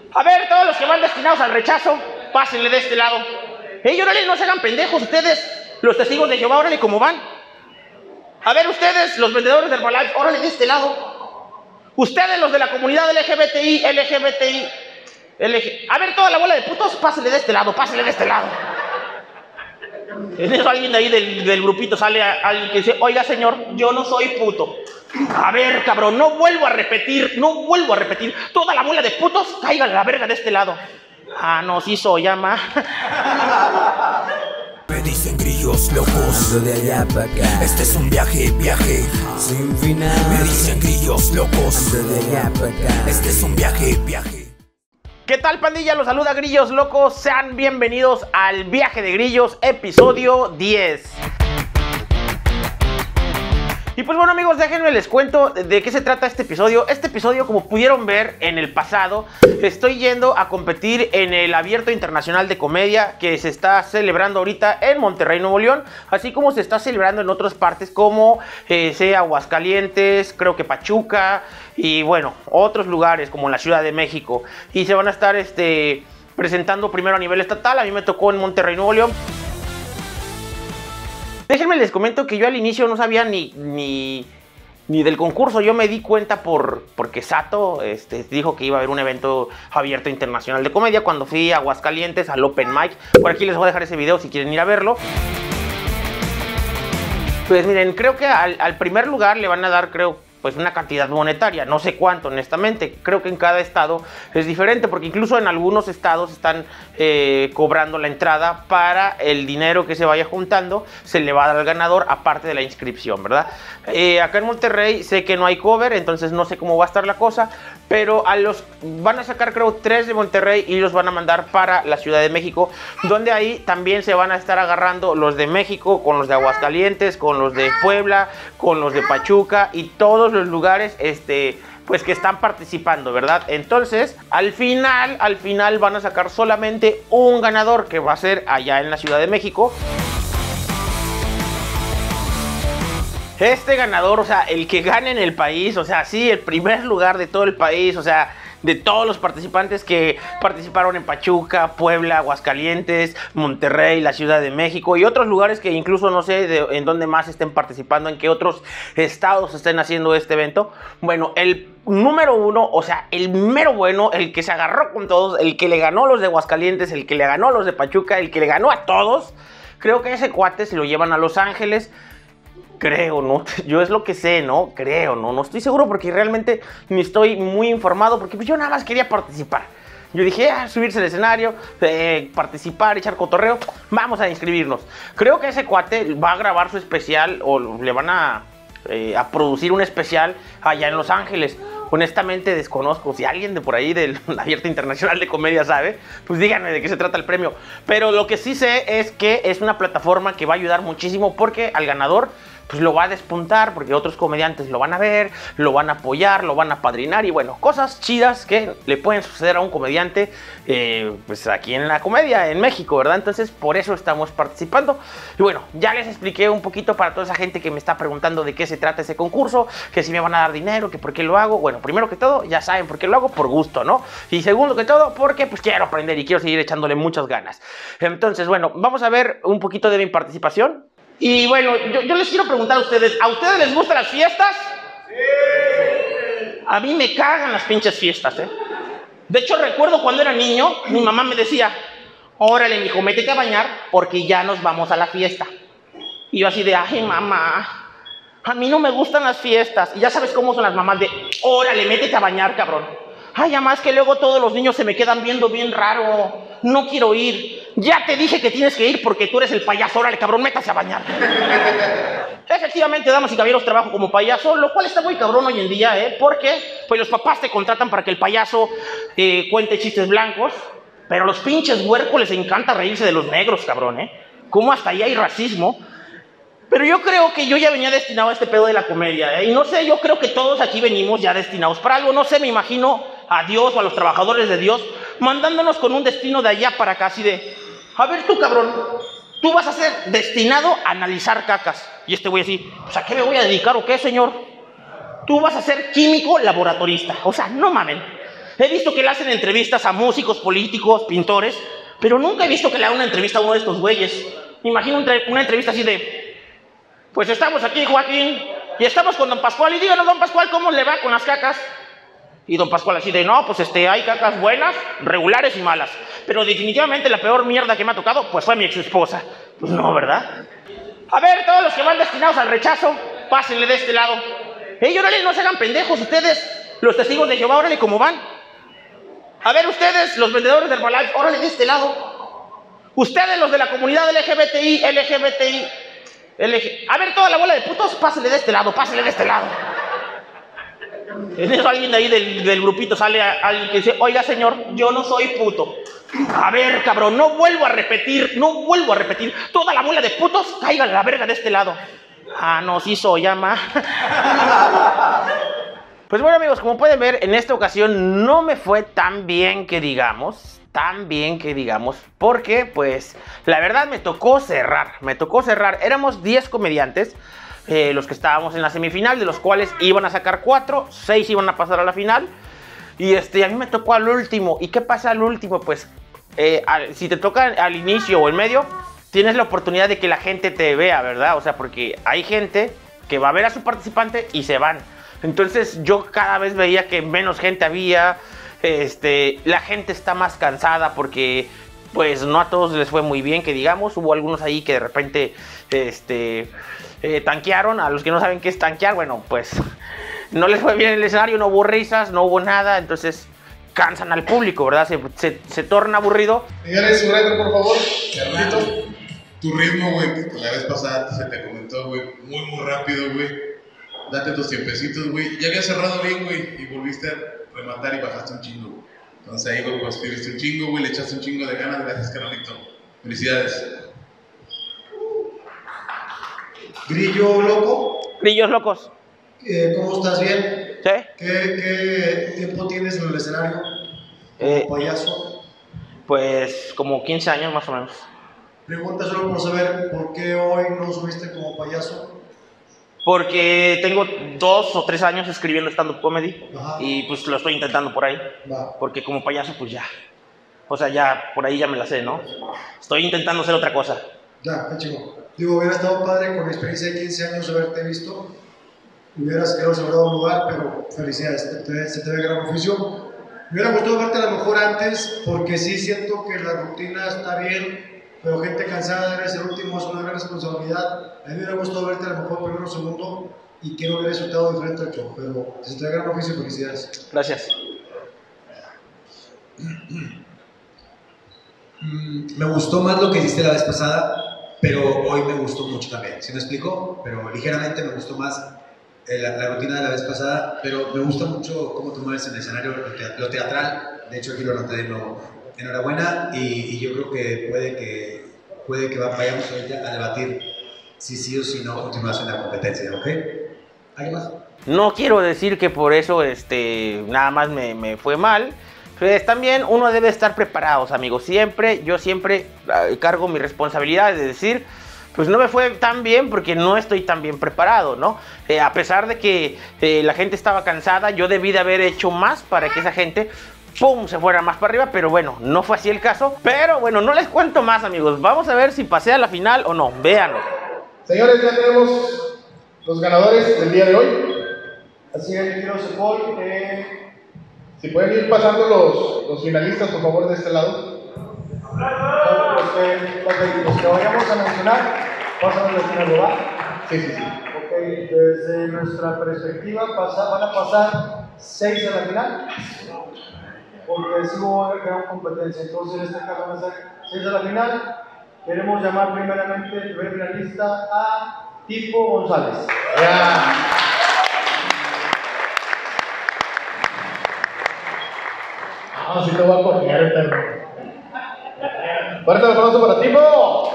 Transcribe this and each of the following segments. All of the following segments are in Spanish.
A ver, todos los que van destinados al rechazo, pásenle de este lado. Órale, no se hagan pendejos ustedes, los testigos de Jehová, órale, ¿cómo van? A ver, ustedes, los vendedores de Herbalife, órale, de este lado. Ustedes, los de la comunidad LGBTI. A ver, toda la bola de putos, pásenle de este lado, pásenle de este lado. En eso alguien de ahí del grupito sale alguien que dice, oiga, señor, yo no soy puto. A ver, cabrón, no vuelvo a repetir. Toda la bola de putos, caigan a la verga de este lado. Ah, no, sí soy, llama. Me dicen grillos locos, ando de allá para acá. este es un viaje Sin final. Me dicen grillos locos, Ando de allá para acá. este es un viaje. ¿Qué tal, pandilla? Los saluda Grillos Locos. Sean bienvenidos al Viaje de Grillos, episodio 10. Y pues bueno, amigos, déjenme les cuento de qué se trata este episodio. Este episodio, como pudieron ver en el pasado, estoy yendo a competir en el Abierto Internacional de Comedia que se está celebrando ahorita en Monterrey, Nuevo León, así como se está celebrando en otras partes como Aguascalientes, creo que Pachuca y bueno, otros lugares como la Ciudad de México. Y se van a estar presentando primero a nivel estatal. A mí me tocó en Monterrey, Nuevo León. Déjenme les comento que yo al inicio no sabía ni del concurso. Yo me di cuenta porque Sato dijo que iba a haber un evento abierto internacional de comedia cuando fui a Aguascalientes al Open Mic. Por aquí les voy a dejar ese video si quieren ir a verlo. Pues miren, creo que al primer lugar le van a dar, pues una cantidad monetaria, no sé cuánto honestamente, creo que en cada estado es diferente, porque incluso en algunos estados están cobrando la entrada para el dinero que se vaya juntando, se le va a dar al ganador aparte de la inscripción, ¿verdad? Acá en Monterrey sé que no hay cover, entonces no sé cómo va a estar la cosa, pero van a sacar creo 3 de Monterrey y los van a mandar para la Ciudad de México, donde ahí también se van a estar agarrando los de México con los de Aguascalientes, con los de Puebla, con los de Pachuca y todos los lugares pues que están participando, ¿verdad? Entonces, al final van a sacar solamente un ganador, que va a ser allá en la Ciudad de México. Este ganador, o sea, el que gane en el país, o sea, sí, el primer lugar de todo el país, o sea, de todos los participantes que participaron en Pachuca, Puebla, Aguascalientes, Monterrey, la Ciudad de México y otros lugares que incluso no sé en dónde más estén participando, en qué otros estados estén haciendo este evento. Bueno, el número uno, o sea, el mero bueno, el que se agarró con todos, el que le ganó a los de Aguascalientes, el que le ganó a los de Pachuca, el que le ganó a todos, creo que ese cuate se lo llevan a Los Ángeles. Creo, ¿no? Yo es lo que sé, ¿no? Creo, ¿no? No estoy seguro porque realmente ni estoy muy informado, porque pues yo nada más quería participar. Yo dije, subirse al escenario, participar, echar cotorreo, vamos a inscribirnos. Creo que ese cuate va a grabar su especial o le van a producir un especial allá en Los Ángeles. Honestamente desconozco, si alguien de por ahí del Abierto Internacional de Comedia sabe, pues díganme de qué se trata el premio. Pero lo que sí sé es que es una plataforma que va a ayudar muchísimo porque al ganador pues lo va a despuntar, porque otros comediantes lo van a ver, lo van a apoyar, lo van a padrinar y bueno, cosas chidas que le pueden suceder a un comediante pues aquí en la comedia en México, ¿verdad? Entonces por eso estamos participando. Y bueno, ya les expliqué un poquito para toda esa gente que me está preguntando de qué se trata ese concurso, que si me van a dar dinero, que por qué lo hago. Bueno, primero que todo, ya saben por qué lo hago, por gusto, ¿no? Y segundo que todo, porque pues quiero aprender y quiero seguir echándole muchas ganas. Entonces, bueno, vamos a ver un poquito de mi participación. Y bueno, yo les quiero preguntar a ustedes les gustan las fiestas? Sí. A mí me cagan las pinches fiestas, ¿eh? De hecho, recuerdo cuando era niño, mi mamá me decía, órale, mijo, métete a bañar porque ya nos vamos a la fiesta. Y yo así de, ay, mamá, a mí no me gustan las fiestas. Y ya sabes cómo son las mamás de, órale, métete a bañar, cabrón. Ay, además que luego todos los niños se me quedan viendo bien raro. No quiero ir. Ya te dije que tienes que ir porque tú eres el payaso. Órale, cabrón, métase a bañar. Efectivamente, damas y caballeros, trabajo como payaso, lo cual está muy cabrón hoy en día, ¿eh? Porque pues los papás te contratan para que el payaso cuente chistes blancos, pero a los pinches huercos les encanta reírse de los negros, cabrón, ¿eh? Como hasta ahí hay racismo. Pero yo creo que yo ya venía destinado a este pedo de la comedia, ¿eh? Y no sé, yo creo que todos aquí venimos ya destinados para algo. No sé, me imagino a Dios o a los trabajadores de Dios mandándonos con un destino de allá para acá, así de, a ver tú, cabrón, tú vas a ser destinado a analizar cacas. Y este güey así, pues ¿a qué me voy a dedicar o qué, señor? Tú vas a ser químico laboratorista. O sea, no mamen. He visto que le hacen entrevistas a músicos, políticos, pintores, pero nunca he visto que le hagan una entrevista a uno de estos güeyes. Me imagino una entrevista así de, pues estamos aquí, Joaquín, y estamos con don Pascual, y díganos, don Pascual, ¿cómo le va con las cacas? Y don Pascual así de, no, pues hay cacas buenas, regulares y malas, pero definitivamente la peor mierda que me ha tocado, pues fue mi ex esposa. Pues no, ¿verdad? A ver, todos los que van destinados al rechazo, pásenle de este lado. Órale, no se hagan pendejos ustedes, los testigos de Jehová, órale, ¿cómo van? A ver, ustedes, los vendedores de Herbalife, órale, de este lado. Ustedes, los de la comunidad LGBTI, a ver, toda la bola de putos, pásenle de este lado, pásenle de este lado. En eso alguien de ahí del grupito sale alguien que dice, oiga, señor, yo no soy puto. A ver, cabrón, no vuelvo a repetir. Toda la bola de putos, caigan a la verga de este lado. Ah, no, sí soy, llama. Pues bueno, amigos, como pueden ver, en esta ocasión no me fue tan bien que digamos, porque, pues, la verdad me tocó cerrar. Éramos 10 comediantes, los que estábamos en la semifinal, de los cuales iban a sacar 4, 6 iban a pasar a la final. Y a mí me tocó al último. ¿Y qué pasa al último? Pues, si te toca al inicio o en medio, tienes la oportunidad de que la gente te vea, ¿verdad? O sea, porque hay gente que va a ver a su participante y se van. Entonces, yo cada vez veía que menos gente había. La gente está más cansada porque, pues, no a todos les fue muy bien, que digamos. Hubo algunos ahí que de repente, tanquearon. A los que no saben qué es tanquear, bueno, pues no les fue bien el escenario, no hubo risas, no hubo nada, entonces cansan al público, ¿verdad? Se torna aburrido. Señores, su retro, por favor. Carnalito. Tu ritmo, güey, la vez pasada se te comentó, güey, muy rápido, güey. Date tus tiempecitos, güey. Ya habías cerrado bien, güey, y volviste a rematar y bajaste un chingo, güey. Entonces ahí, güey, pues pidiste un chingo, güey, le echaste un chingo de ganas. Gracias, carnalito. Felicidades. Grillo loco. Grillos locos. ¿Cómo estás? ¿Bien? ¿Sí? ¿Qué tiempo tienes en el escenario como payaso? Pues como 15 años más o menos. Pregunta solo por saber por qué hoy no subiste como payaso. Porque tengo 2 o 3 años escribiendo stand-up comedy. Ajá. Y pues lo estoy intentando por ahí. Va. Porque como payaso, pues ya. O sea, ya por ahí ya me la sé, ¿no? Estoy intentando hacer otra cosa. Ya, qué chingo. Digo, hubiera estado padre con la experiencia de 15 años haberte visto. Hubieras asegurado un lugar, pero felicidades, se te ve gran oficio. Me hubiera gustado verte a lo mejor antes, porque sí siento que la rutina está bien, pero gente cansada debe ser último, es una gran responsabilidad. A mí me hubiera gustado verte a lo mejor primero o segundo y que no hubiera resultado diferente al show, pero se te ve gran oficio, felicidades. Gracias. Me gustó más lo que hiciste la vez pasada, pero hoy me gustó mucho también. ¿Sí me explico? Pero ligeramente me gustó más la rutina de la vez pasada, pero me gusta mucho cómo te mueves en el escenario, lo teatral. De hecho, aquí lo noté de nuevo. Enhorabuena, y yo creo que puede que vayamos ahorita a debatir si sí o si no continúas en la competencia, ¿ok? ¿Alguien más? No quiero decir que por eso nada más me fue mal. Pues también uno debe estar preparados, amigos. Yo siempre cargo mi responsabilidad de decir, pues no me fue tan bien porque no estoy tan bien preparado, ¿no? A pesar de que la gente estaba cansada, yo debí de haber hecho más para que esa gente, ¡pum!, se fuera más para arriba. Pero bueno, no fue así el caso. Pero bueno, no les cuento más, amigos. Vamos a ver si pasé a la final o no. Véanlo. Señores, ya tenemos los ganadores del día de hoy. Así que quiero Cepol, si pueden ir pasando los finalistas, por favor, de este lado. Los que vayamos a mencionar, pasan a la final, ¿verdad? Sí. Ok, desde nuestra perspectiva, van a pasar 6 a la final, porque sí hubo gran competencia. Entonces, en este caso, van a ser 6 a la final. Queremos llamar primeramente el primer finalista a Tipo González. Así te voy a coger, perro. Fuerte el aplauso para Tipo.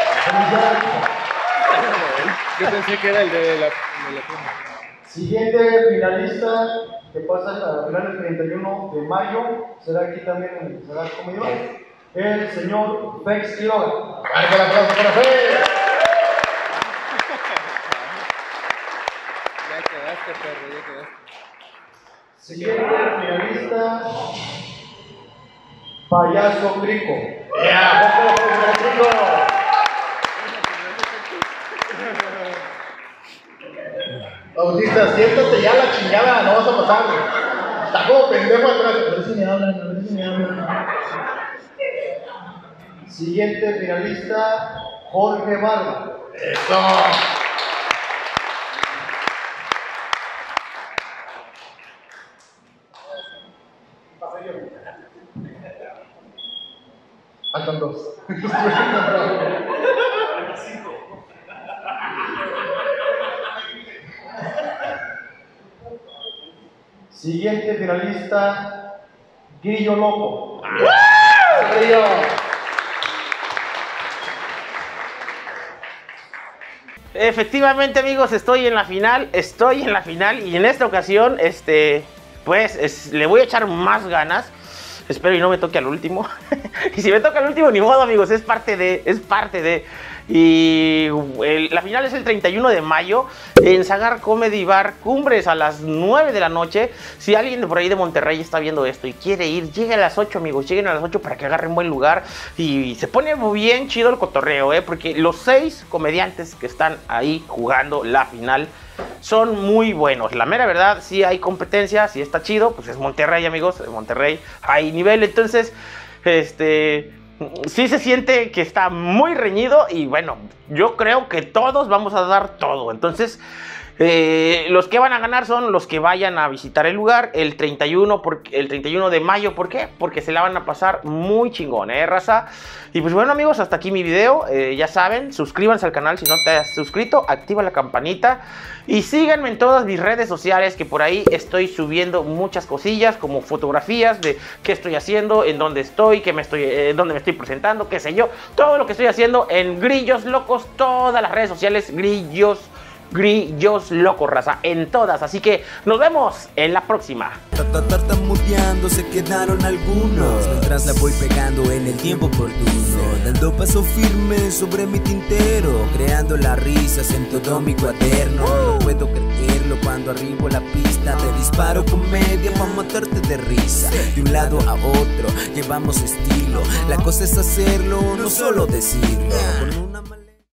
Yo pensé que era el de la Siguiente finalista que pasa a la final el 31 de mayo, será aquí también, será como yo, el señor Fex Quiroga. Fuerte el aplauso para Fex. Ya quedaste, perro, ya quedaste. Siguiente finalista, Payaso Crico. Bautista, siéntate ya la chingada, no vas a pasar. Está como pendejo atrás. A ver si me hablan, a ver si me hablan. Siguiente finalista, Jorge Barba. Eso. Faltan dos. Siguiente finalista, Grillo Loco. Grillo. Efectivamente, amigos, estoy en la final y en esta ocasión, pues le voy a echar más ganas. Espero y no me toque al último. Y si me toca al último, ni modo, amigos, es parte de. Y la final es el 31 de mayo en Sagar Comedy Bar Cumbres a las 9 de la noche. Si alguien de por ahí de Monterrey está viendo esto y quiere ir, lleguen a las 8, amigos. Lleguen a las 8 para que agarren buen lugar. Y se pone bien chido el cotorreo, porque los 6 comediantes que están ahí jugando la final son muy buenos. La mera verdad, sí hay competencia, sí está chido. Pues es Monterrey, amigos. En Monterrey hay nivel. Entonces, sí se siente que está muy reñido. Y bueno, yo creo que todos vamos a dar todo. Entonces, los que van a ganar son los que vayan a visitar el lugar el 31 de mayo. ¿Por qué? Porque se la van a pasar muy chingón, raza. Y pues bueno, amigos, hasta aquí mi video. Ya saben, suscríbanse al canal si no te has suscrito, activa la campanita y síganme en todas mis redes sociales, que por ahí estoy subiendo muchas cosillas como fotografías de qué estoy haciendo, en dónde estoy, dónde me estoy presentando, qué sé yo. Todo lo que estoy haciendo en Grillos Locos, todas las redes sociales, Grillos Locos, raza, en todas. Así que nos vemos en la próxima. Tartamudeando se quedaron algunos, mientras la voy pegando en el tiempo oportuno, dando paso firme sobre mi tintero, creando las risas en todo mi cuaderno. No puedo creerlo cuando arribo la pista, te disparo comedia para matarte de risa. De un lado a otro llevamos estilo, la cosa es hacerlo, no solo decirlo. Con una